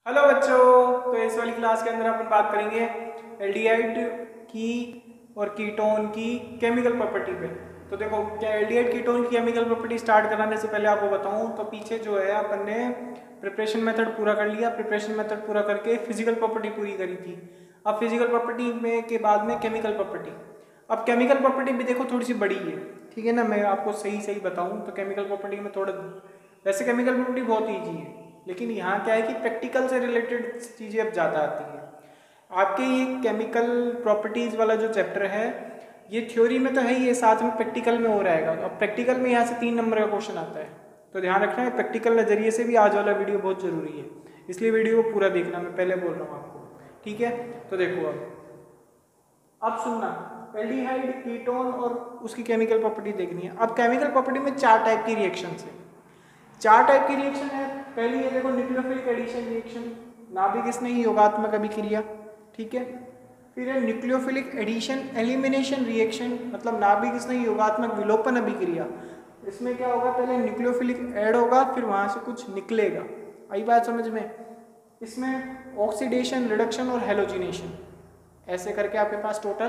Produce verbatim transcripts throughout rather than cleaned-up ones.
Hello बच्चों, तो इस वाली क्लास के अंदर अपन बात करेंगे एल्डिहाइड की और कीटोन की केमिकल प्रॉपर्टी पे। तो देखो, क्या एल्डिहाइड कीटोन की केमिकल प्रॉपर्टी स्टार्ट कराने से पहले आपको बताऊं तो पीछे जो है अपन ने प्रिपरेशन मेथड पूरा कर लिया। प्रिपरेशन मेथड पूरा करके फिजिकल प्रॉपर्टी पूरी करी थी। अब फिजिकल प्रॉपर्टी में के बाद में केमिकल प्रॉपर्टी। अब केमिकल प्रॉपर्टी भी देखो थोड़ी सी बड़ी है, ठीक है ना। मैं आपको सही सही बताऊँ तो केमिकल प्रॉपर्टी में थोड़ा, वैसे केमिकल प्रॉपर्टी बहुत ईजी है, लेकिन यहाँ क्या है कि प्रैक्टिकल से रिलेटेड चीज़ें अब ज़्यादा आती हैं। आपके ये केमिकल प्रॉपर्टीज़ वाला जो चैप्टर है ये थ्योरी में तो है ही है, साथ में प्रैक्टिकल में हो रहेगा। अब प्रैक्टिकल में यहाँ से तीन नंबर का क्वेश्चन आता है, तो ध्यान रखना है प्रैक्टिकल नज़रिए से भी आज वाला वीडियो बहुत ज़रूरी है, इसलिए वीडियो को पूरा देखना, मैं पहले बोल रहा हूँ आपको, ठीक है। तो देखो अब अब सुनना, एल्डिहाइड, कीटोन और उसकी केमिकल प्रॉपर्टी देखनी है। अब केमिकल प्रॉपर्टी में चार टाइप की रिएक्शंस है। चार टाइप की रिएक्शन है। पहली है देखो न्यूक्लियोफिलिक एडिशन रिएक्शन, नाभिक स्नेही योगात्मक अभिक्रिया, ठीक है। फिर है न्यूक्लियोफिलिक एडिशन एलिमिनेशन रिएक्शन, मतलब नाभिक स्नेही योगात्मक विलोपन अभिक्रिया। इसमें क्या होगा, पहले न्यूक्लियोफिलिक ऐड होगा, फिर वहां से कुछ निकलेगा। आई बात समझ में। इसमें ऑक्सीडेशन, रिडक्शन और हेलोजिनेशन, ऐसे करके आपके पास टोटल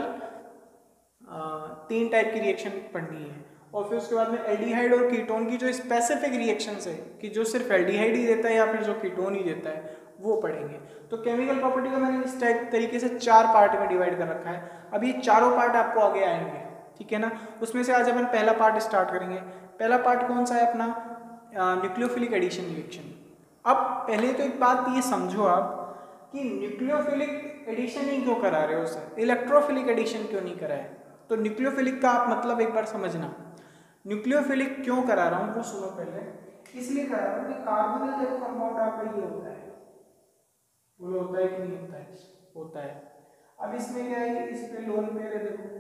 तीन टाइप की रिएक्शन पढ़नी है। और फिर उसके बाद में एल्डिहाइड और कीटोन की जो स्पेसिफिक रिएक्शंस है कि जो सिर्फ एल्डिहाइड ही देता है या फिर जो कीटोन ही देता है, वो पढ़ेंगे। तो केमिकल प्रॉपर्टी को मैंने इस टाइप तरीके से चार पार्ट में डिवाइड कर रखा है। अब ये चारों पार्ट आपको आगे आएंगे, ठीक है ना। उसमें से आज अपन पहला पार्ट स्टार्ट करेंगे। पहला पार्ट कौन सा है अपना, न्यूक्लियोफिलिक एडिशन रिएक्शन। अब पहले तो एक बात ये समझो आप कि न्यूक्लियोफिलिक एडिशन ही क्यों करा रहे हो सर, इलेक्ट्रोफिलिक एडिशन क्यों नहीं करा है। तो न्यूक्लियोफिलिक का आप मतलब एक बार समझना, न्यूक्लियोफिलिक क्यों करा रहा हूँ वो सुनो पहले। इसलिए करा रहा हूँ कि कार्बोनिल देखो कंपाउंड आपका ये होता है, बोलो होता है कि नहीं होता है, होता है। अब इसमें क्या है कि इस पे लोन पेयर है देखो,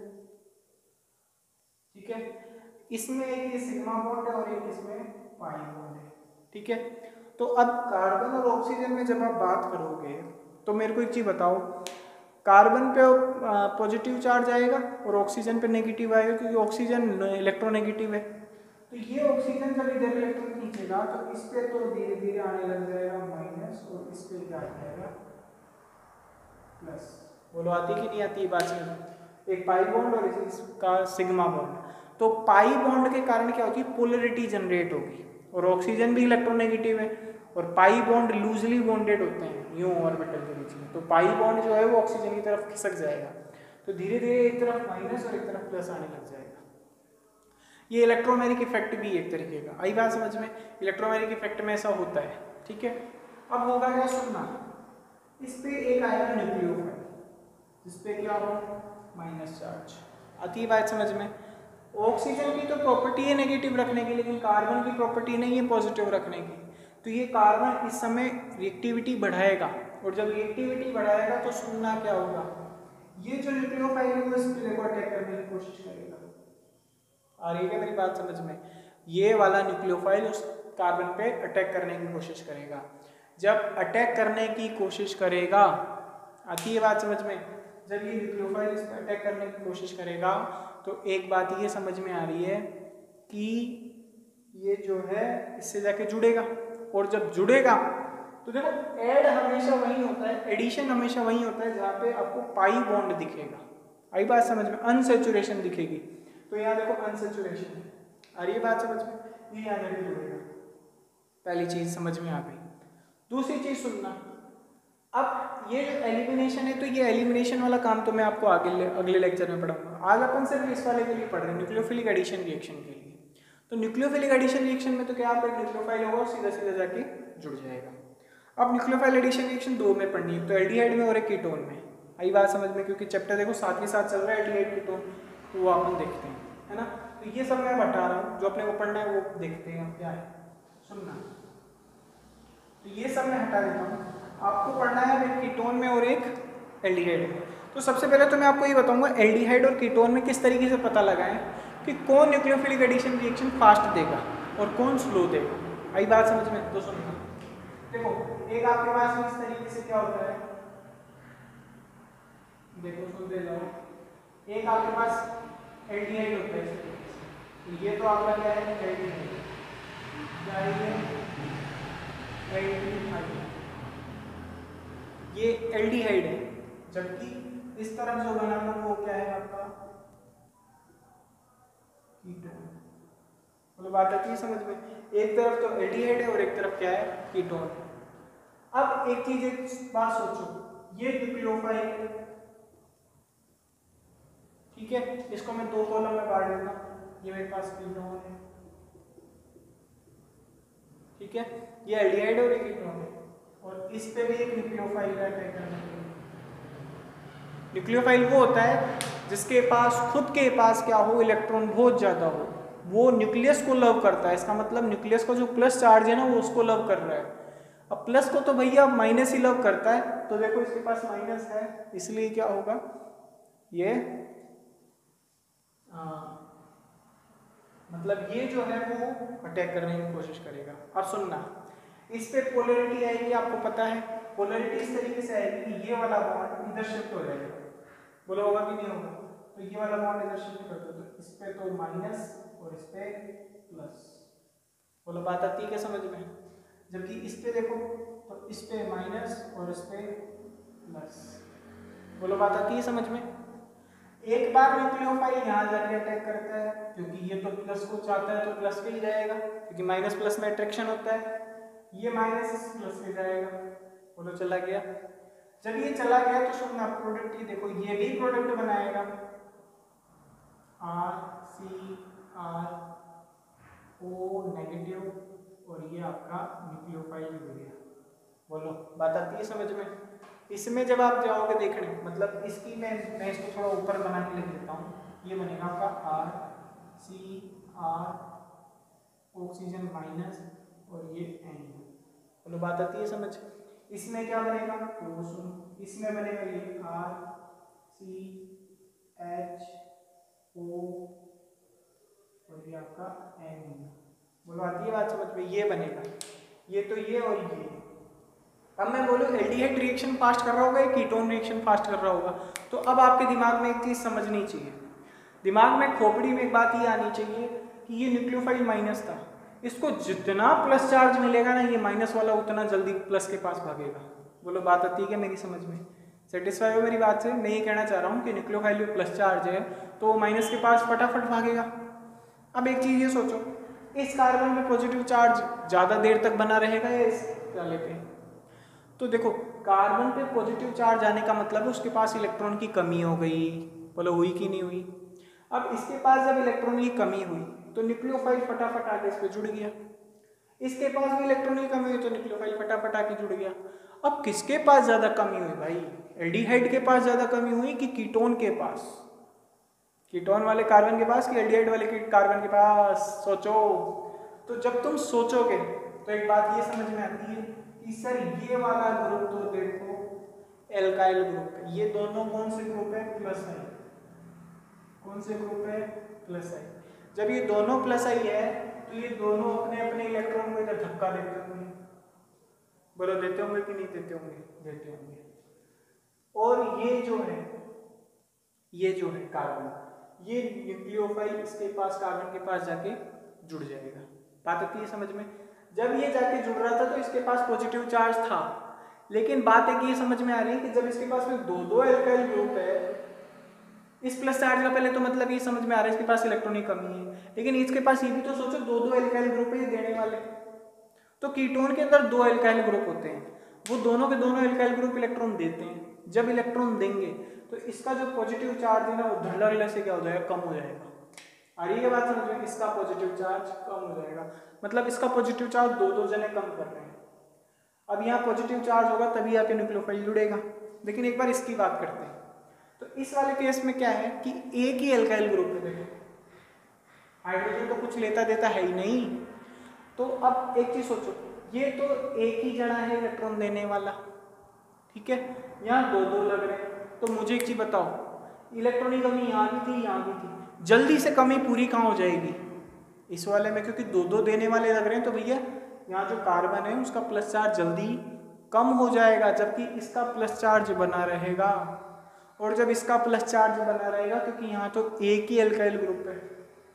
ठीक है। इसमें एक सिग्मा बॉन्ड है और एक इसमें पाई बॉन्ड है, ठीक है। तो अब कार्बन और ऑक्सीजन में जब आप बात करोगे तो मेरे को एक चीज बताओ, कार्बन पे पॉजिटिव चार्ज आएगा और ऑक्सीजन पे नेगेटिव आएगा, क्योंकि ऑक्सीजन इलेक्ट्रोनेगेटिव है। तो ये ऑक्सीजन जब इधर इलेक्ट्रॉन खींचेगा तो इस पे तो धीरे धीरे आने लग जाएगा माइनस, और इस पे क्या आ जाएगा प्लस। बोलो आती कि नहीं आती बात समझ। एक पाई बॉन्ड और इसका सिग्मा बॉन्ड, तो पाई बॉन्ड के कारण क्या होगी, पोलरिटी जनरेट होगी। और ऑक्सीजन भी इलेक्ट्रोनेगेटिव है और पाई बॉन्ड लूजली बॉन्डेड होते हैं न्यू ऑर्बिटल के बीच में, तो पाई बॉन्ड जो है वो ऑक्सीजन की तरफ खिसक जाएगा, तो धीरे धीरे एक तरफ माइनस और एक तरफ प्लस आने लग जाएगा। ये इलेक्ट्रोमैग्नेटिक इफेक्ट भी एक तरीके का, आई बात समझ में। इलेक्ट्रोमैग्नेटिक इफेक्ट में ऐसा होता है, ठीक है। अब होगा क्या, सुनना, इस पे एक आएगा न्यूक्लियोफाइल, जिस पे क्या हो माइनस चार्ज, आती बात समझ में। ऑक्सीजन की तो प्रॉपर्टी है नेगेटिव रखने की, लेकिन कार्बन की प्रॉपर्टी नहीं है पॉजिटिव रखने की। तो ये कार्बन इस समय रिएक्टिविटी बढ़ाएगा, और जब रिएक्टिविटी बढ़ाएगा तो सुनना क्या होगा, ये जो न्यूक्लियोफाइल है वो इस पे देखो अटैक करने की कोशिश करेगा। आ रही है मेरी बात समझ में। ये वाला न्यूक्लियोफाइल उस कार्बन पे अटैक करने की कोशिश करेगा। जब अटैक करने की कोशिश करेगा, आती है बात समझ में, जब ये न्यूक्लियोफाइल इस पे अटैक करने की कोशिश करेगा तो एक बात ये समझ में आ रही है कि ये जो है इससे जाके जुड़ेगा, और जब जुड़ेगा तो देखो ऐड हमेशा वही होता है, एडिशन हमेशा वही होता है जहाँ पे आपको पाई बॉन्ड दिखेगा। आई बात समझ में, अनसेचुरेशन दिखेगी। तो यहाँ देखो अनसेचुरेशन है, आ रही है बात समझ में, ये यहाँ जाके जुड़ेगा। पहली चीज समझ में आ गई। दूसरी चीज सुनना, अब ये जो एलिमिनेशन है, तो ये एलिमिनेशन वाला काम तो मैं आपको आगे ले, अगले लेक्चर में पढ़ाऊंगा। आज अपन सिर्फ इस वाले के लिए पढ़ रहे हैं, न्यूक्लियोफिलिक एडिशन रिएक्शन के लिए। तो न्यूक्लियोफिलिक एडिशन रिएक्शन में तो क्या आप एक न्यूक्लियोफाइल होगा सीधा सीधा जाके जुड़ जाएगा। अब न्यूक्लियोफाइल एडिशन रिएक्शन दो में पढ़नी है, तो एल्डिहाइड में और एक कीटोन में। आई बात समझ में, क्योंकि चैप्टर देखो साथ ही साथ चल रहा है एल्डिहाइड कीटोन, तो वो अपन देखते हैं, है ना। तो ये सब मैं बता रहा हूँ, जो अपने को पढ़ना है वो देखते हैं क्या है, सुनना। तो ये सब मैं हटा देता हूँ, आपको पढ़ना है एक कीटोन में और एक एल्डिहाइड में। तो सबसे पहले तो मैं आपको ये बताऊंगा एल्डिहाइड और कीटोन में किस तरीके से पता लगाएं कि कौन न्यूक्लियोफिलिक एडिशन रिएक्शन फास्ट देगा और कौन स्लो देगा। आई बात समझ में, तो सुनना। देखो एक आपके पास इस तरीके से क्या होता है, देखो सुनते जाओ, एक आपके पास एल्डिहाइड होता है, तो ये तो आपका क्या है एल्डिहाइड, क्या है ये एल्डिहाइड। ये एल्डिहाइड है, जबकि इस तरफ जो बना था वो क्या है आपका कीटोन। मतलब बात आती है समझ में, एक तरफ तो एल्डिहाइड है और एक तरफ क्या है कीटोन। अब एक चीज एक बात सोचो, ये न्यूक्लियोफाइल है, ठीक है, इसको मैं दो कॉलम में बांट देता हूं, ये मेरे पास कीटोन है, ठीक है, ये एल्डिहाइड और ये कीटोन है, और इस पे भी एक न्यूक्लियोफाइल है अटैक करने के लिए। न्यूक्लियोफाइल वो होता है जिसके पास खुद के पास क्या हो, इलेक्ट्रॉन बहुत ज्यादा हो, वो न्यूक्लियस को लव करता है। इसका मतलब न्यूक्लियस का जो प्लस चार्ज है ना वो उसको लव कर रहा है। अब प्लस को तो भैया माइनस ही लव करता है, तो देखो इसके पास माइनस है, इसलिए क्या होगा, ये आ, मतलब ये जो है वो अटैक करने की कोशिश करेगा। अब सुनना, इस पे पोलैरिटी आएगी, आपको पता है पोलैरिटी इस तरीके से आएगी कि ये वाला बॉन्ड इधर शिफ्ट हो जाएगा, बोलो होगा कि नहीं होगा, तो ये वाला बॉन्ड इधर शिफ्ट कर दो, तो इस पे तो माइनस और इस पे प्लस, बोलो बात आती है क्या समझ में। जबकि इस पे देखो तो इस पे माइनस और इस पे प्लस, बोलो बात आती है समझ में। एक बार न्यूक्लियोफाइल यहाँ जाके अटैक करता है, क्योंकि ये तो प्लस को चाहता है तो प्लस पे ही जाएगा, क्योंकि माइनस प्लस में अट्रैक्शन होता है, ये माइनस प्लस पे जाएगा, बोलो चला गया। जब ये चला गया तो सुनना प्रोडक्ट, ये देखो ये भी प्रोडक्ट बनाएगा, R C R O negative, और ये आपका न्यूक्लियोफाइल हो गया, बोलो बात आती है समझ में। इसमें जब आप जाओगे देखने, मतलब इसकी मैं मैं इसको थोड़ा ऊपर बना के लिख देता हूँ, ये बनेगा आपका R C R oxygen minus और ये एन, बोलो बात आती है समझ। इसमें क्या बनेगा, तो सुन, इसमें बनेगा ये आर सी एच ओ और ये आपका एन, बोलो आती है बात समझ में, ये बनेगा, ये तो ये और ये। अब मैं बोलूँ एल्डिहाइड रिएक्शन फास्ट कर रहा होगा या कीटोन रिएक्शन फास्ट कर रहा होगा, तो अब आपके दिमाग में एक चीज़ समझनी चाहिए, दिमाग में खोपड़ी में एक बात ये आनी चाहिए कि ये न्यूक्लियोफाइल माइनस था, इसको जितना प्लस चार्ज मिलेगा ना ये माइनस वाला उतना जल्दी प्लस के पास भागेगा, बोलो बात आती है क्या मेरी समझ में, सेटिस्फाई हो मेरी बात से। मैं ये कहना चाह रहा हूँ कि न्यूक्लियोफाइल में प्लस चार्ज है तो माइनस के पास फटाफट भागेगा। अब एक चीज़ ये सोचो, इस कार्बन में पॉजिटिव चार्ज ज़्यादा देर तक बना रहेगा या इस वाले पे, तो देखो कार्बन पे पॉजिटिव चार्ज आने का मतलब है उसके पास इलेक्ट्रॉन की कमी हो गई, बोलो हुई कि नहीं हुई। अब इसके पास जब इलेक्ट्रॉन की कमी हुई तो न्यूक्लियोफाइल फटाफट आके इस पे जुड़ गया, इसके पास भी इलेक्ट्रॉन की कमी हुई तो न्यूक्लियोफाइल फटाफट आके जुड़ गया। अब किसके पास ज्यादा कमी हुई भाई, एल्डिहाइड के पास ज्यादा कमी हुई कि कीटोन के पास, कीटोन वाले कार्बन के पास कि एल्डिहाइड वाले कार्बन के पास, सोचो। तो जब तुम सोचोगे तो एक बात ये समझ में आती है कि सर ये वाला ग्रुप तो देखो एल्काइल ग्रुप है, ये दोनों कौन से ग्रुप है, प्लस आई, कौन से ग्रुप है, प्लस आई। जब ये दोनों प्लस आई है तो ये दोनों अपने अपने इलेक्ट्रॉन को इधर धक्का देते होंगे, बोलो देते होंगे कि नहीं देते होंगे, देते होंगे। और ये जो है ये जो है कार्बन, ये न्यूक्लियोफाइल इसके पास कार्बन के पास जाके जुड़ जाएगा, बात आती है समझ में। जब ये जाके जुड़ रहा था तो इसके पास पॉजिटिव चार्ज था, लेकिन बात एक ये समझ में आ रही है कि जब इसके पास में दो दो एल्काइल ग्रुप है, इस प्लस चार्ज का पहले तो मतलब ये समझ में आ रहा है इसके पास इलेक्ट्रॉन की कमी है, लेकिन इसके पास ये भी तो सोचो दो दो एल्काइल ग्रुप है देने वाले, तो कीटोन के अंदर दो एल्काइल ग्रुप होते हैं, वो दोनों के दोनों एल्काइल ग्रुप इलेक्ट्रॉन देते हैं, जब इलेक्ट्रॉन देंगे तो इसका जो पॉजिटिव चार्ज है ना वो धड़ल्ले से क्या हो जाएगा, कम हो जाएगा। आ रही है बात समझ में, इसका पॉजिटिव चार्ज कम हो जाएगा, मतलब इसका पॉजिटिव चार्ज दो दो जने कम कर रहे हैं। अब यहाँ पॉजिटिव चार्ज होगा तभी आके न्यूक्लियोफाइल जुड़ेगा। लेकिन एक बार इसकी बात करते हैं, तो इस वाले केस में क्या है कि एक ही एल्काइल ग्रुप है, देखो हाइड्रोजन तो कुछ लेता देता है ही नहीं। तो अब एक चीज सोचो, ये तो एक ही जना है इलेक्ट्रॉन देने वाला, ठीक है, यहाँ दो दो लग रहे हैं, तो मुझे एक चीज बताओ, इलेक्ट्रॉन की कमी यहाँ भी थी यहाँ भी थी, जल्दी से कमी पूरी कहाँ हो जाएगी, इस वाले में, क्योंकि दो दो देने वाले लग रहे हैं, तो भैया यहाँ जो कार्बन है उसका प्लस चार्ज जल्दी कम हो जाएगा, जबकि इसका प्लस चार्ज बना रहेगा। और जब इसका प्लस चार्ज बना रहेगा क्योंकि यहाँ तो एक ही एल्काइल ग्रुप है,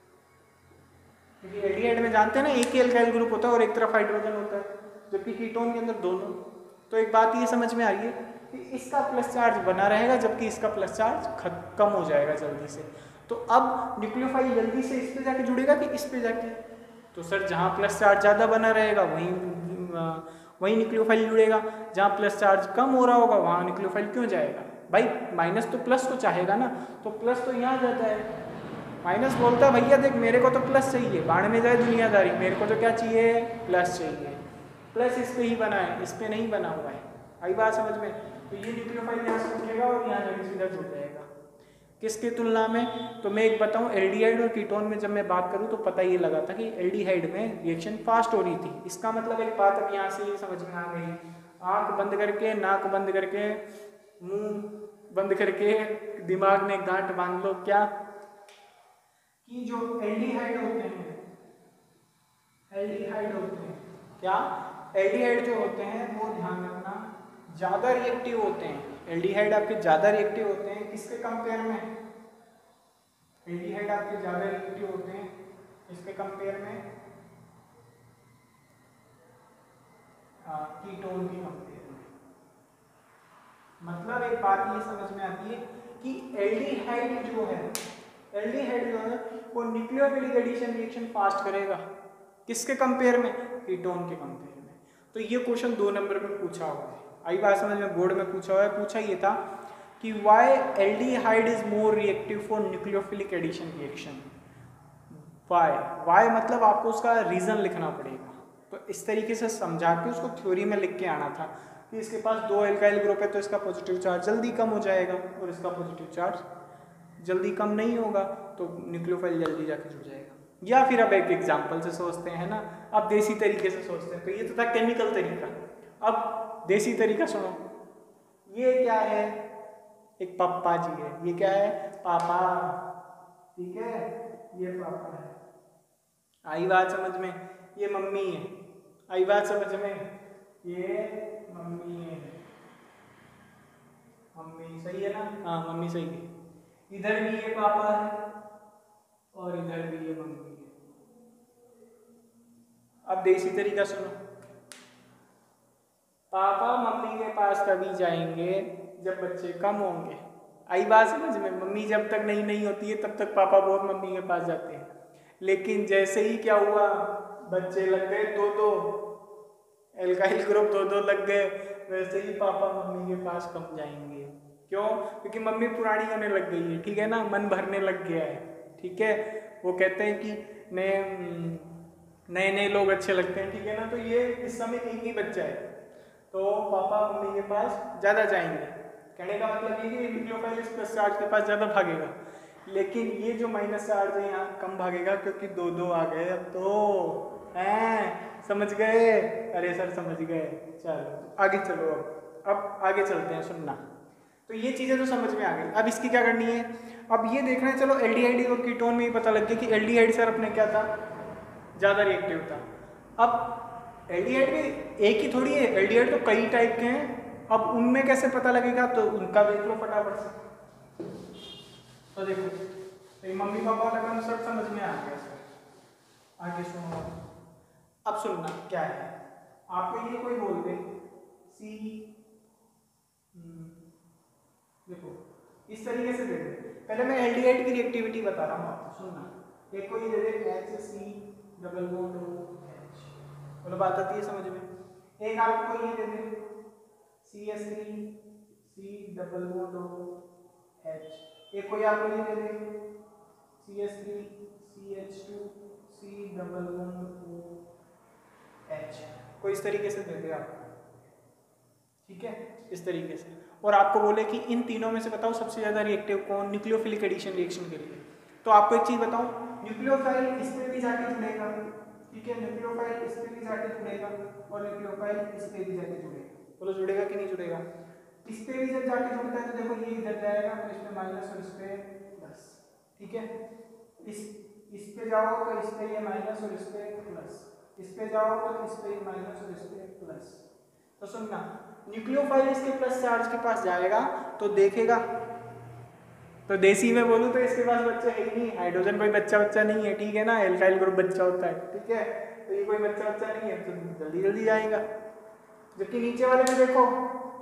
क्योंकि एल्डिहाइड में जानते हैं ना एक ही एल्काइल ग्रुप होता है और एक तरफ हाइड्रोजन होता है, जबकि कीटोन के अंदर दोनों। तो एक बात ये समझ में आ रही है कि इसका प्लस चार्ज बना रहेगा जबकि इसका प्लस चार्ज कम हो जाएगा जल्दी से। तो अब न्यूक्लियोफाइल जल्दी से इस पे जाके जुड़ेगा कि इस पे जाके? तो सर जहाँ प्लस चार्ज ज़्यादा बना रहेगा वहीं वहीं न्यूक्लियोफाइल जुड़ेगा, जहाँ प्लस चार्ज कम हो रहा होगा वहाँ न्यूक्लियोफाइल क्यों जाएगा? भाई माइनस तो प्लस को चाहेगा ना, तो प्लस तो यहाँ जाता है। माइनस बोलता है भैया देख मेरे को तो प्लस चाहिए, बाढ़ में जाए दुनियादारी, मेरे को तो क्या चाहिए? प्लस चाहिए। प्लस इस पे ही बना है, इस पे नहीं बना हुआ है। आई बात समझ में? तो ये न्यूक्लियोफाइल यहाँ से उठेगा और यहाँ जाके सीधा जुड़ जाएगा। किसकी तुलना में? तो मैं एक बताऊं, एल्डिहाइड और कीटोन में जब मैं बात करूं तो पता ये लगा था कि एल्डिहाइड में रिएक्शन फास्ट हो रही थी। इसका मतलब एक बात अब यहाँ से समझ में आ गई, आंख बंद करके, नाक बंद करके, मुंह बंद करके दिमाग में गांठ बांध लो क्या, कि जो एल्डिहाइड होते हैं, एल्डिहाइड होते हैं क्या, एल्डिहाइड जो होते हैं वो ध्यान रखना ज़्यादा रिएक्टिव होते हैं। एल्डिहाइड आपके ज़्यादा रिएक्टिव होते हैं किसके कंपेयर में? एल्डिहाइड आपके ज़्यादा रिएक्टिव होते हैं इसके कंपेयर में कीटोन के कंपेयर में। मतलब एक बात ये समझ में आती है कि एल्डिहाइड जो है, एल्डिहाइड जो है वो न्यूक्लियोफिलिक एडिशन रिएक्शन फास्ट करेगा किसके कंपेयर में? कीटोन के कंपेयर में। तो ये क्वेश्चन दो नंबर में पूछा हुआ है, आई बात समझ में? बोर्ड में पूछा हुआ है। पूछा ये था कि why aldehyde is more reactive for nucleophilic addition reaction. Why, why मतलब आपको उसका रीजन लिखना पड़ेगा। तो इस तरीके से समझा के उसको थ्योरी में लिख के आना था कि इसके पास दो एल्काइल ग्रुप है तो इसका पॉजिटिव चार्ज जल्दी कम हो जाएगा और इसका पॉजिटिव चार्ज जल्दी कम नहीं होगा, तो न्यूक्लियोफाइल जल्दी जाके जुड़ जाएगा। या फिर अब एक एग्जाम्पल से सोचते हैं ना, अब देसी तरीके से सोचते हैं। तो ये तो था केमिकल तरीका, अब देसी तरीका सुनो। ये क्या है? एक पापा जी है, ये क्या है? पापा, ठीक है, ये पापा है। आई बात समझ में? ये मम्मी है, आई बात समझ में? ये मम्मी है, मम्मी सही है ना? हाँ मम्मी सही है। इधर भी ये पापा है और इधर भी ये मम्मी है। अब देसी तरीका सुनो, पापा मम्मी के पास कभी जाएंगे जब बच्चे कम होंगे। आई बात समझ में? मम्मी जब तक नहीं नहीं होती है तब तक पापा बहुत मम्मी के पास जाते हैं, लेकिन जैसे ही क्या हुआ, बच्चे लग गए दो दो, एल्काइल ग्रुप दो दो लग गए, वैसे ही पापा मम्मी के पास कम जाएंगे। क्यों? क्योंकि मम्मी पुरानी होने लग गई है, ठीक है ना, मन भरने लग गया है, ठीक है। वो कहते हैं कि नए नए नए लोग अच्छे लगते हैं, ठीक है ना। तो ये इस समय एक ही बच्चा है तो पापा मम्मी के पास ज़्यादा जाएंगे। कहने का मतलब ये कि न्यूक्लियोफाइल इस प्लस चार्ज के पास ज़्यादा भागेगा, लेकिन ये जो माइनस चार्ज है यहाँ कम भागेगा क्योंकि दो दो आ गए। अब तो हैं, समझ गए? अरे सर समझ गए। चलो आगे चलो, अब अब आगे चलते हैं, सुनना। तो ये चीज़ें तो समझ में आ गई। अब इसकी क्या करनी है? अब ये देखना है, चलो एल्डिहाइड और कीटोन में ही पता लग गया कि एल्डिहाइड सर अपने क्या था, ज़्यादा रिएक्टिव था। अब एल्डिहाइड भी एक ही थोड़ी है, एल्डिहाइड तो कई टाइप के हैं। अब उनमें कैसे पता लगेगा? तो उनका देख लो फटाफट से। तो देखो, तो मम्मी पापा वाला कंसेप्ट समझ में आ गया सर। आगे सुनो, अब सुनना क्या है। आपको ये कोई बोल दे सी, देखो इस तरीके से दे दे। पहले मैं एल्डिहाइड की रिएक्टिविटी बता रहा हूँ आपको, सुनना। एक को ये दे दे H C double bond O H, बोलो बात आती है समझ में। एक आपको ये दे दे C S three C double bond O H, एक कोई आपको ये दे दे C S three C H two C double bond O H, कोई इस तरीके से दे दे आपको, ठीक है, इस तरीके से। और आपको बोले कि इन तीनों में से बताओ सबसे ज़्यादा रिएक्टिव कौन न्यूक्लियोफिलिक एडिशन रिएक्शन के लिए। तो आपको एक चीज़ बताऊं, न्यूक्लियोफाइल इस पे भी जाके जुड़ेगा, ठीक है, न्यूक्लियोफाइल इस पे भी जाके जुड़ेगा और न्यूक्लियोफाइल इस पे भी जाके जुड़ेगा। बोलो जुड़ेगा कि नहीं जुड़ेगा? इस पे भी जब जाके जुड़ता है तो देखो ये इधर जाएगा तो इस पे माइनस और इस पे प्लस, ठीक है। इस इस पे जाओ तो इस पे ये माइनस और इस पे प्लस, इस पे जाओ तो इस पे माइनस और इस पे प्लस। तो सुनना, न्यूक्लियोफाइल इसके प्लस चार्ज के पास जाएगा तो देखेगा, तो देसी में बोलूँ तो इसके पास बच्चा है ही नहीं, हाइड्रोजन कोई बच्चा बच्चा नहीं है, ठीक है ना, एल्काइल ग्रुप बच्चा होता है, ठीक है। तो ये कोई बच्चा बच्चा नहीं है तो जल्दी जल्दी जाएगा। जबकि नीचे वाले में देखो तो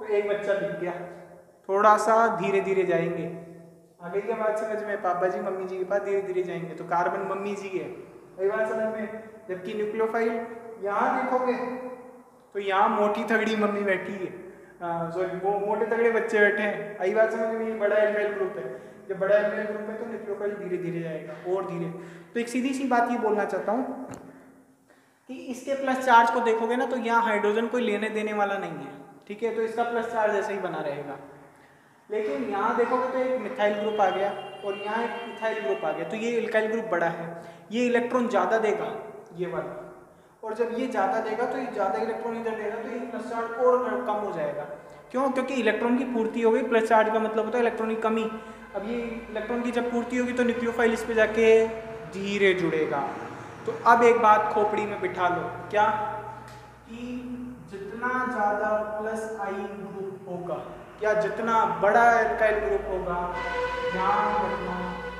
तो एक बच्चा दिख गया, थोड़ा सा धीरे धीरे जाएंगे, आगे की बात समझ में, पापा जी मम्मी जी के पास धीरे धीरे जाएंगे, तो कार्बन मम्मी जी है, वही बात समझ में। जबकि न्यूक्लियोफाइल यहाँ देखोगे तो यहाँ मोटी तगड़ी मम्मी बैठी है, सॉरी वो मोटे तगड़े बच्चे बैठे हैं, आई बात समझ में। ये बड़ा एल्काइल ग्रुप है, जब बड़ा एल्काइल ग्रुप है तो न्यूक्लियोफाइल धीरे धीरे जाएगा और धीरे। तो एक सीधी सी बात ये बोलना चाहता हूँ कि इसके प्लस चार्ज को देखोगे ना तो यहाँ हाइड्रोजन कोई लेने देने वाला नहीं है, ठीक है, तो इसका प्लस चार्ज ऐसे ही बना रहेगा। लेकिन यहाँ देखोगे तो एक मिथाइल ग्रुप आ गया और यहाँ एक इथाइल ग्रुप आ गया, तो ये इल्काइल ग्रुप बड़ा है, ये इलेक्ट्रॉन ज़्यादा देगा ये वाला, और जब ये ज़्यादा देगा तो ये ज़्यादा इलेक्ट्रॉन इधर देगा तो ये प्लस चार्ज और कम हो जाएगा। क्यों? क्योंकि इलेक्ट्रॉन की पूर्ति हो गई, प्लस चार्ज का मतलब होता है इलेक्ट्रॉन की कमी। अब ये इलेक्ट्रॉन की जब पूर्ति होगी तो न्यूक्लियोफाइल इस पे जाके धीरे जुड़ेगा। तो अब एक बात खोपड़ी में बिठा लो, क्या कि जितना ज़्यादा प्लस आई ग्रुप होगा या जितना बड़ा एल्काइल ग्रुप होगा, ध्यान रखना,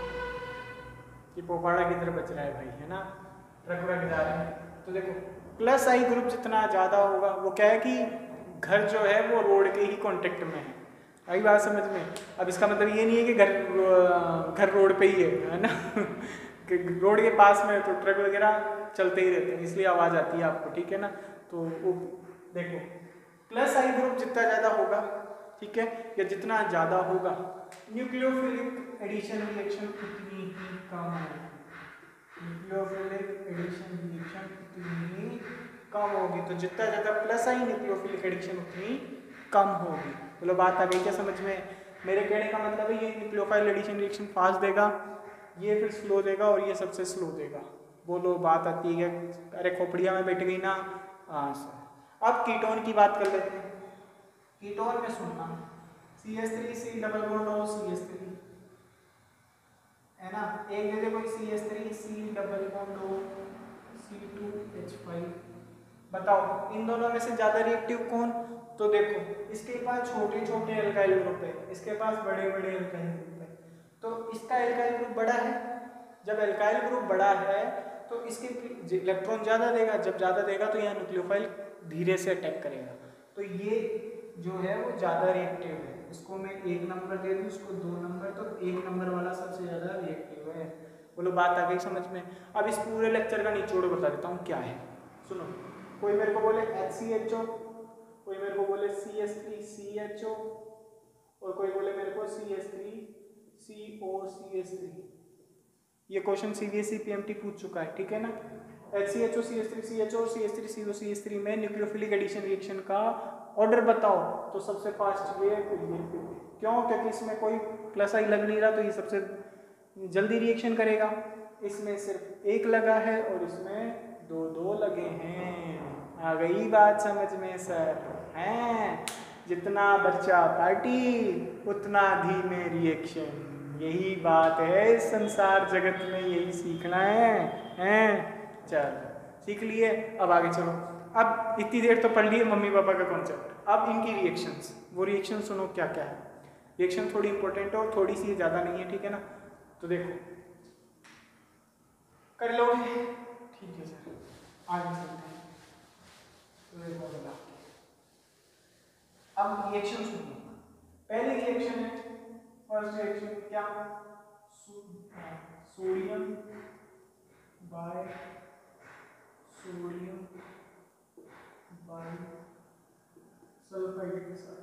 ये पोपाड़ा किधर बच रहा है भाई, है ना, ट्रक व्रक जा रहे हैं। तो देखो प्लस आई ग्रुप जितना ज़्यादा होगा, वो क्या है कि घर जो है वो रोड के ही कांटेक्ट में है, आई बात समझ में। अब इसका मतलब ये नहीं है कि घर घर रोड पे ही है, है ना कि रोड के पास में तो ट्रक वगैरह चलते ही रहते हैं, इसलिए आवाज़ आती है आपको, ठीक है ना। तो वो देखो प्लस आई ग्रुप जितना ज़्यादा होगा, ठीक है, या जितना ज़्यादा होगा, न्यूक्लियोफिलिक एडिशन रिएक्शन उतनी ही कम है, न्यूक्लियोफिलिक एडिशन रिएक्शन उतनी ही कम होगी। तो जितना ज़्यादा प्लस आई न्यूक्लियोफिलिक एडिशन उतनी कम होगी। बोलो बात आ गई क्या समझ में? मेरे कहने का मतलब है ये न्यूक्लियोफाइल एडिशन रिएक्शन फास्ट देगा, ये फिर स्लो देगा और ये सबसे स्लो देगा। बोलो बात आती है? अरे खोपड़िया में बैठ गई ना। हाँ सर, अब कीटोन की बात कर लेते हैं। कीटोन में सुनना C S three C double bond O C S three है ना, एक जगह कोई C S three C double bond O C two H five. बताओ इन दोनों में से ज्यादा रिएक्टिव कौन? तो देखो इसके पास छोटे छोटे एल्काइल ग्रुप है, इसके पास बड़े बड़े एल्काइल ग्रुप है, तो इसका एल्काइल ग्रुप बड़ा है। जब एल्काइल ग्रुप बड़ा है तो इसके इलेक्ट्रॉन ज़्यादा देगा, जब ज़्यादा देगा तो यहाँ न्यूक्लियोफाइल धीरे से अटैक करेगा। तो ये जो है वो ज़्यादा रिएक्टिव है, इसको मैं एक नंबर दे दूँ, इसको दो नंबर, तो एक नंबर वाला सबसे ज़्यादा रिएक्टिव है। बोलो बात आ गई समझ में? अब इस पूरे लेक्चर का निचोड़ बता देता हूँ क्या है, सुनो। कोई मेरे को बोले एच सी एच ओ, कोई मेरे को बोले C S three C H O, और कोई बोले मेरे को C S three C O C S three. ये question C B S E P M T पूछ चुका है, ठीक है ना। H C H O C S three C H O C S three C O C S three में nucleophilic addition reaction का order बताओ, तो सबसे फास्ट ये फिर ये फिर ये। क्यों? क्योंकि इसमें कोई प्लस आई लग नहीं रहा, तो ये सबसे जल्दी रिएक्शन करेगा। इसमें सिर्फ एक लगा है और इसमें दो दो लगे हैं। आ गई बात समझ में सर? हैं, जितना बच्चा पार्टी उतना धीमे रिएक्शन, यही बात है इस संसार जगत में, यही सीखना है। हैं, चलो सीख लिए, अब आगे चलो। अब इतनी देर तो पढ़ लिए मम्मी पापा का कॉन्सेप्ट, अब इनकी रिएक्शंस, वो रिएक्शन सुनो क्या क्या है। रिएक्शन थोड़ी इंपॉर्टेंट है और थोड़ी सी ज़्यादा नहीं है, ठीक है ना। तो देखो कर लोगे, ठीक है सर, आगे चलते हैं। तो देखो बता, अब रिएक्शन सुनो। पहले रिएक्शन है, फर्स्ट रिएक्शन क्या, sodium bi sodium bi sulphide के साथ।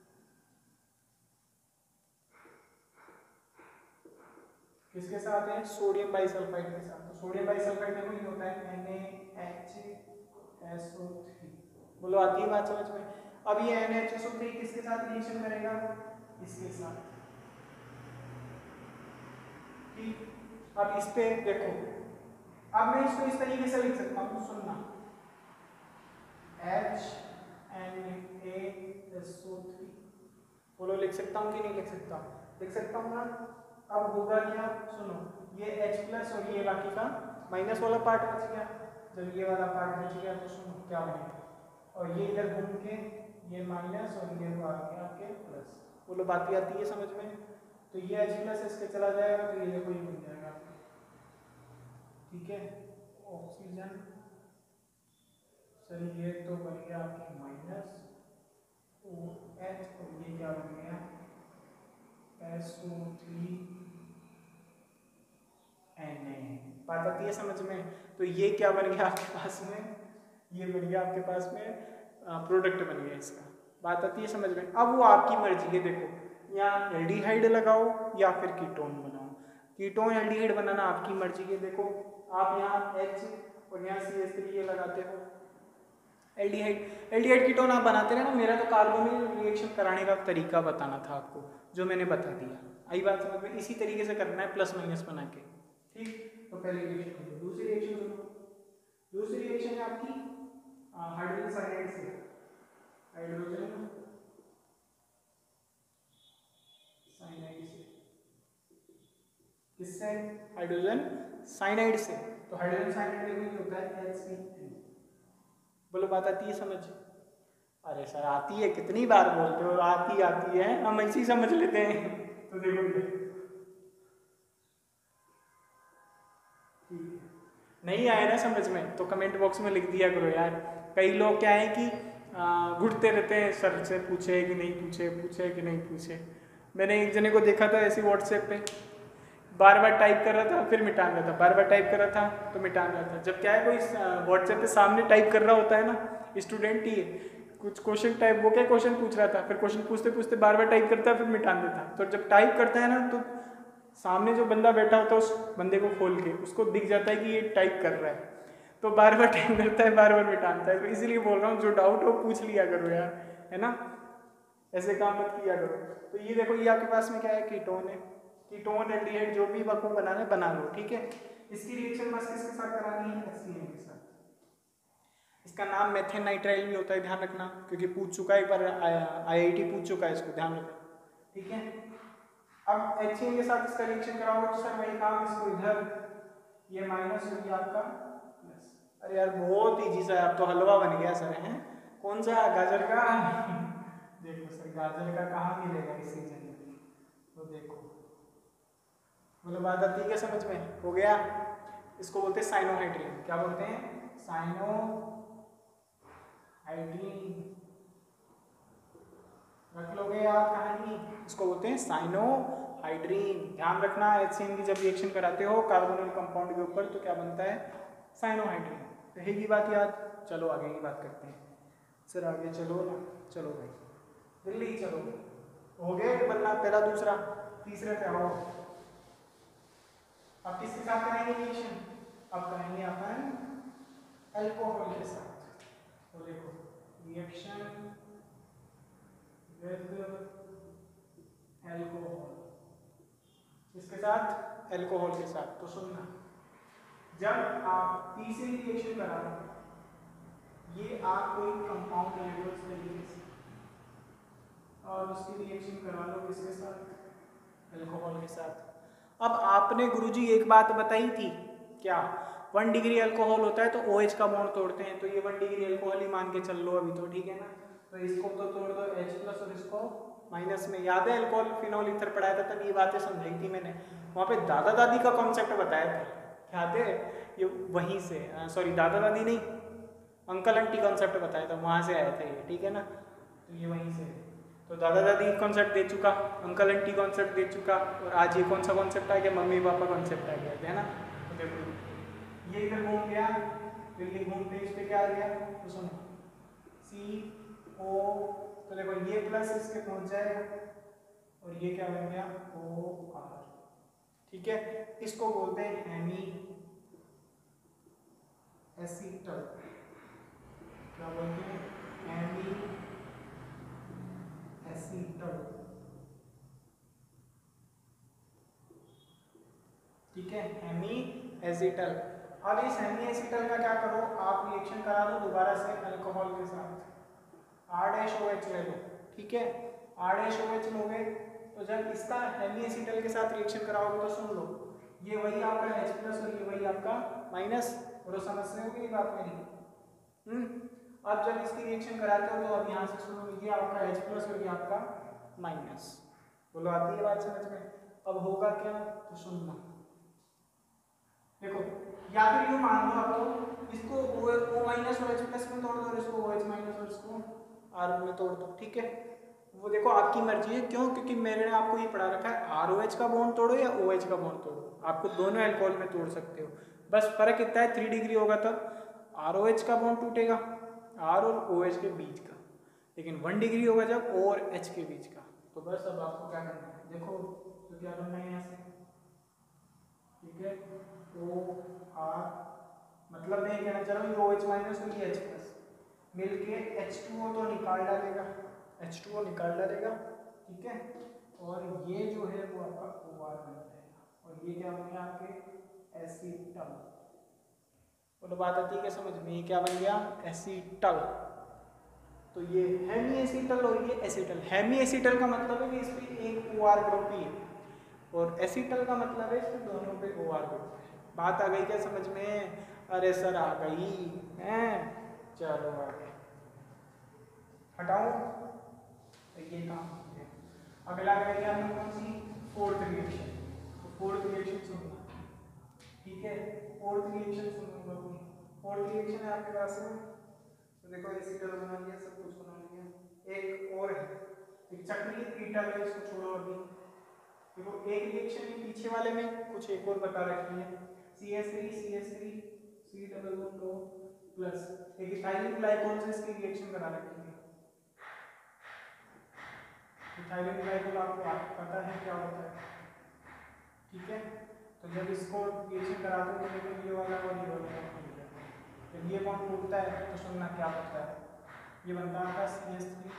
किसके साथ है? सोडियम बाइसल्फाइड के साथ। तो सोडियम बाइसल्फाइड में भी होता है N A H S O three. बोलो आती है बात समझ में? अब ये N H S O three किसके साथ रिएक्शन करेगा? इसके साथ, ठीक। अब इस पे देखो, अब मैं इसको इस तरीके से लिख सकता हूँ, सुनना, H N A S O three. बोलो लिख सकता हूँ कि नहीं लिख सकता? लिख सकता हूँ ना। अब होगा क्या, सुनो, ये H प्लस और ये बाकी का माइनस वाला पार्ट बच गया। जब ये वाला पार्ट बच गया तो सुनो क्या बनेगा, और ये इधर घूम के ये माइनस और ये आ गया आपके प्लस। बोलो बात ही आती है समझ में? तो ये H प्लस इसके चला जाएगा तो ये देखो ये बन जाएगा, ठीक है, ऑक्सीजन। सर ये तो बन गया आपके माइनस ओ और ये क्या बन गया S O three N A. बात आती है समझ में? तो ये क्या बन गया आपके पास में, ये बन गया आपके पास में प्रोडक्ट बन गया इसका। बात आती है समझ में? अब वो आपकी मर्जी है, देखो यहाँ एल्डिहाइड लगाओ या फिर कीटोन बनाओ। कीटोन एल्डिहाइड बनाना आपकी मर्जी है। देखो आप यहाँ H और यहाँ सी एच थ्री ये लगाते हो एल्डिहाइड, एल्डिहाइड कीटोन आप बनाते रहे ना। मेरा तो कार्बोनिल रिएक्शन कराने का तरीका बताना था आपको, जो मैंने बता दिया। आई बात समझ में? इसी तरीके से करना है प्लस माइनस बना के, ठीक। तो पहले रिएक्शन करो, दूसरी रिएक्शन करो। दूसरी रिएक्शन है आपकी हाइड्रोजन साइनाइड से, हाइड्रोजन साइनाइड से, किससे? हाइड्रोजन साइनाइड से। तो हाइड्रोजन साइनाइड में होता है एच सी एन। बोलो बात आती है समझ? अरे सर आती है, कितनी बार बोलते हो आती आती है, हम ऐसी समझ लेते हैं। तो देखो ये नहीं आया ना समझ में तो कमेंट बॉक्स में लिख दिया करो यार। कई लोग क्या है कि घुटते रहते हैं, सर से पूछे कि नहीं पूछे, पूछे कि नहीं पूछे। मैंने एक जने को देखा था ऐसी व्हाट्सएप पे, बार बार टाइप कर रहा था फिर मिटान रहा था, बार बार टाइप कर रहा था तो मिटान रहा था। जब क्या है कोई व्हाट्सएप पे सामने टाइप कर रहा होता है ना, स्टूडेंट ही है, कुछ क्वेश्चन टाइप, वो क्या क्वेश्चन पूछ रहा था, फिर क्वेश्चन पूछते पूछते बार बार टाइप करता है फिर मिटान देता। तो जब टाइप करता है ना तो सामने जो बंदा बैठा होता है उस बंदे को खोल के उसको दिख जाता है कि ये टाइप कर रहा है, तो बार बार टाइप करता है, बार बार मिटाता है। तो इसीलिए बोल रहा हूँ जो डाउट हो पूछ लिया करो यार, है ना, ऐसे काम मत किया करो। तो ये देखो ये आपके पास में क्या है, कीटोन है। कीटोन एल्डिहाइड जो भी आपको बनाना है बना लो, ठीक है। इसकी रिएक्शन बस किसके साथ करानी है, एच सी एन के साथ। इसका नाम मेथेन नाइट्राइल भी होता है, ध्यान रखना, क्योंकि पूछ चुका है एक बार, आई आई टी पूछ चुका है इसको, ध्यान रखना, ठीक है। अब एच सी एन के साथ इसका रिएक्शन कराओगे तो सर वही काम, इसको इधर ये माइनस हो गया आपका प्लस। अरे यार बहुत इजी सा है, आप तो हलवा बन गया सर, हैं कौन सा, गाजर का देखो सर गाजर का कहाँ मिलेगा इस सीजन में, तो देखो मतलब बात आती है समझ में, हो गया। इसको बोलते हैं साइनोहाइड्रीन, क्या बोलते हैं, साइनोहाइड्रीन, रख लोगे आप कहानी, इसको बोलते हैं साइनोहाइड्रीन। ध्यान रखना एच सी एन की जब रिएक्शन कराते हो कार्बोनिल कंपाउंड के ऊपर तो क्या बनता है, साइनोहाइड्रीन। रहेगी बात याद। चलो आगे की बात करते हैं सर, आगे चलो ना, चलो भाई दिल्ली चलो, हो गए बनना पहला दूसरा तीसरे पे आओ। अब किसके साथ कराएंगे रिएक्शन, अब कराएंगे अपन अल्कोहल के साथ। तो देखो रिएक्शन विद अल्कोहल, इसके साथ अल्कोहल के साथ। तो सुनना, जब आप तीसरी रिएक्शन करा रहे हो, ये आप कोई कंपाउंड ले लो इस तरीके से और उसकी रिएक्शन करा लो किसके साथ, अल्कोहल के साथ। अब आपने गुरुजी एक बात बताई थी, क्या, वन डिग्री अल्कोहल होता है तो OH का बॉन्ड तोड़ते हैं, तो ये वन डिग्री अल्कोहल ही मान के चल लो अभी तो, ठीक है ना। तो इसको तो तोड़ दो H प्लस और इसको माइनस में। याद है अल्कोहल फिनोल ईथर पढ़ाया था, तब ये बातें समझाई थी मैंने, वहाँ पे दादा दादी का कॉन्सेप्ट बताया था, याद है, ये वहीं से, सॉरी दादा दादी नहीं, अंकल आंटी कॉन्सेप्ट बताया था, वहाँ से आया था ये, ठीक है ना। तो ये वहीं से, तो दादा दादी कॉन्सेप्ट दे चुका, अंकल आंटी कॉन्सेप्ट दे चुका, और आज ये कौन सा कॉन्सेप्ट आ गया, मम्मी पापा कॉन्सेप्ट आ गया, है ना। तो देखो ये इधर घूम गया, फिर ये घूमते इस पे क्या आ गया, तो सुनो सी ओ, तो देखो ये प्लस इसके पहुंच जाएगा और ये क्या बन गया ओ आर, ठीक है। इसको बोलते हैं हेमी एसीटल, क्या बोलते हैं, हेमी एसीटल, ठीक है, हेमी एसीटल। अब इस हेमी एसीटल का क्या करो, आप रिएक्शन करा दो दोबारा से अल्कोहल के साथ, आर डैश ओ एच ले लो, ठीक है, आर डैश ओ एच लोगे तो जब इसका हेमी एसीटल के साथ रिएक्शन कराओगे तो सुन लो, ये वही आपका H प्लस और ये वही आपका माइनस, और समझ रहे हो ये बात मेरी, हम्म। अब जब इसकी रिएक्शन कराते हो तो अब यहाँ से सुनो, ये आपका H प्लस और ये आपका माइनस, बोलो आती है बात समझ में। अब होगा क्या, तो सुनना, देखो या फिर यूँ मान लो आप, तो इसको O माइनस और H प्लस में तोड़ दो और इसको OH माइनस और इसको R में तोड़ दो, ठीक है। वो देखो आपकी मर्जी है, क्यों? क्योंकि मैंने आपको ये पढ़ा रखा है आर ओ एच का बॉन्ड तोड़ो या ओ एच का बॉन्ड तोड़ो, आपको दोनों अल्कोहल में तोड़ सकते हो, बस फर्क इतना है थ्री डिग्री होगा तब आर ओ एच का बॉन्ड टूटेगा, आर और ओ एच के बीच का, लेकिन वन डिग्री होगा जब ओ और एच के बीच का। तो बस अब आपको क्या करना है, देखो तो क्या करना है यहाँ से, ठीक है, ओ आर मतलब मैं कहना चाह रहा हूँ ओ एच माइनस और ये एच प्लस मिलके एच टू ओ तो निकाल डालेगा, एच टू ओ निकाल डालेगा, ठीक है, और ये जो है वो आपका ओ आर बन जाएगा, और ये क्या बन गया आपके एसीटल। बोलो बात आती है क्या समझ में, ये क्या बन गया एसीटल। तो ये हेमी एसीटल और ये एसीटल, हेमी एसीटल का मतलब है कि इसमें एक ओ आर ग्रुप ही है, और एसीटल का मतलब है इसमें दोनों पे ओ आर ग्रुप है। बात आ गई क्या समझ में? अरे सर आ गई हैं, चलो आगे हटाओ, ये काम हो गया। अगला करेंगे हम कौन सी, फोर्थ रिएक्शन। तो फोर्थ रिएक्शन सुनना, ठीक है, फोर्थ रिएक्शन सुनूंगा कोई, फोर्थ रिएक्शन है आपके पास में, तो देखो एसीटल बना लिया, सब कुछ बना लिया, एक और है, एक चक्रीय कीटल है, इसको छोड़ो अभी, देखो एक रिएक्शन है पीछे वाले में कुछ एक और बता रखी है, C S three C S three C double bond O plus एक इथाइलिन ग्लाइकोल से इसकी रिएक्शन बना रखी है। इथाइलिन ग्लाइकोल आपको पता है क्या होता है, ठीक है, तो जब इसको रिएक्शन कराते हैं तो देखो ये वाला और ये वाला टूट जाता है, जब ये बॉन्ड टूटता है तो सुनना क्या होता है, ये बनता है C S three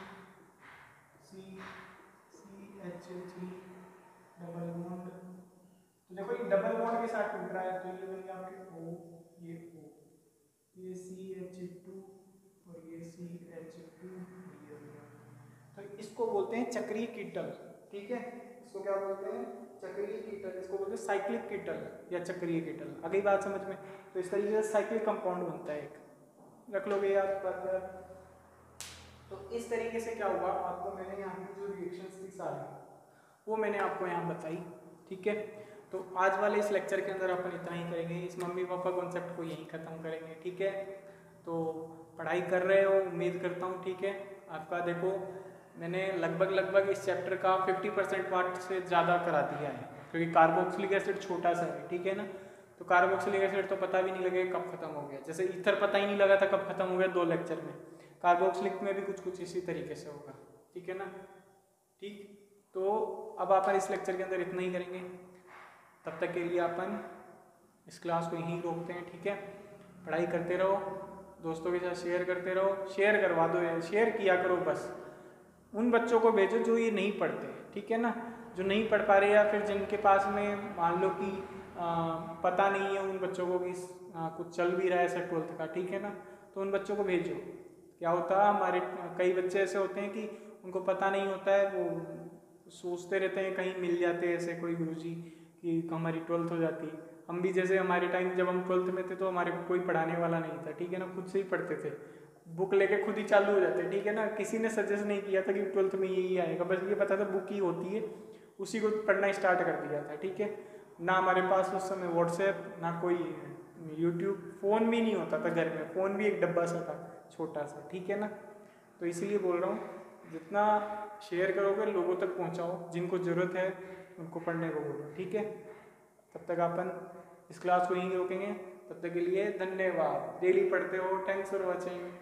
C C H three double bond, तो देखो ये डबल बॉन्ड के साथ टूट रहा है, तो ये बन गया आपके ओ, ये ओ, ये सी एच टू और ये सी एच टू, ये हो गया, तो इसको बोलते हैं चक्रीय कीटल, ठीक है, इसको क्या बोलते हैं चक्रीय कीटल, इसको बोलते हैं साइक्लिक कीटल या चक्रीय कीटल। अगली बात समझ में, तो इस तरीके से साइक्लिक कंपाउंड बनता है एक, रख लोगे याद पर। तो इस तरीके से क्या हुआ, आपको मैंने यहाँ की जो रिएक्शंस थी सारी वो मैंने आपको यहाँ बताई, ठीक है। तो आज वाले इस लेक्चर के अंदर अपन इतना ही करेंगे, इस मम्मी पापा कॉन्सेप्ट को यहीं ख़त्म करेंगे, ठीक है। तो पढ़ाई कर रहे हो उम्मीद करता हूँ, ठीक है। आपका देखो मैंने लगभग लगभग इस चैप्टर का फिफ्टी परसेंट पार्ट से ज़्यादा करा दिया है, क्योंकि कार्बोक्सिलिक एसिड छोटा सा है, ठीक है ना। तो कार्बोक्सिलिक एसिड तो पता भी नहीं लगेगा कब खत्म हो गया, जैसे ईथर पता ही नहीं लगा था कब खत्म हो गया दो लेक्चर में, कार्बोक्सिलिक में भी कुछ कुछ इसी तरीके से होगा, ठीक है ना। ठीक, तो अब अपन इस लेक्चर के अंदर इतना ही करेंगे, तब तक के लिए अपन इस क्लास को यहीं रोकते हैं, ठीक है। पढ़ाई करते रहो, दोस्तों के साथ शेयर करते रहो, शेयर करवा दो यार, शेयर किया करो बस, उन बच्चों को भेजो जो ये नहीं पढ़ते, ठीक है ना, जो नहीं पढ़ पा रहे या फिर जिनके पास में मान लो कि आ, पता नहीं है उन बच्चों को कि आ, कुछ चल भी रहा है ऐसा ट्वेल्थ का, ठीक है ना, तो उन बच्चों को भेजो। क्या होता है हमारे कई बच्चे ऐसे होते हैं कि उनको पता नहीं होता है, वो सोचते रहते हैं कहीं मिल जाते हैं ऐसे कोई गुरुजी कि हमारी ट्वेल्थ हो जाती। हम भी जैसे हमारे टाइम जब हम ट्वेल्थ में थे तो हमारे को कोई पढ़ाने वाला नहीं था, ठीक है ना, खुद से ही पढ़ते थे, बुक लेके खुद ही चालू हो जाते, ठीक है ना। किसी ने सजेस्ट नहीं किया था कि ट्वेल्थ में यही आएगा, बस ये पता था बुक ही होती है, उसी को पढ़ना स्टार्ट कर दिया था, ठीक है ना। हमारे पास उस समय व्हाट्सएप ना कोई यूट्यूब, फ़ोन भी नहीं होता था घर में, फ़ोन भी एक डब्बा सा था छोटा सा, ठीक है ना। तो इसीलिए बोल रहा हूँ जितना शेयर करोगे लोगों तक पहुँचाओ, जिनको ज़रूरत है उनको पढ़ने को बोलो, ठीक है। तब तक अपन इस क्लास को यहीं रोकेंगे, तब तक के लिए धन्यवाद। डेली पढ़ते हो, थैंक्स फॉर वॉचिंग।